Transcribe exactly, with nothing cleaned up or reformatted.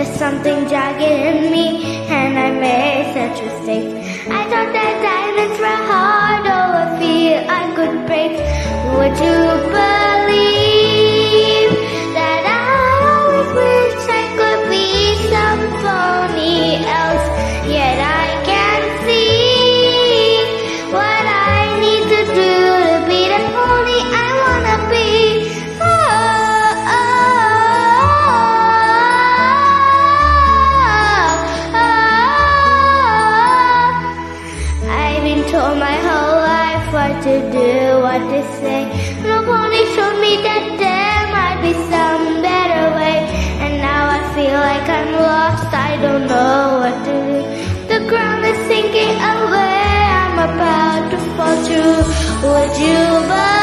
there's something jagged in me, and I made such mistakes. I thought that diamonds were hard, oh I feel I could break. Would you believe that I always wish I could be somebody else? Yet I can't see what I need to do to be the pony I wanna be. Oh, oh, oh, oh. I've been told my whole life what to do, what to say. No pony showed me that there might be some better way, and now I feel like I'm lost. I don't know what to do. The ground is sinking away, I'm about to fall through. Would you believe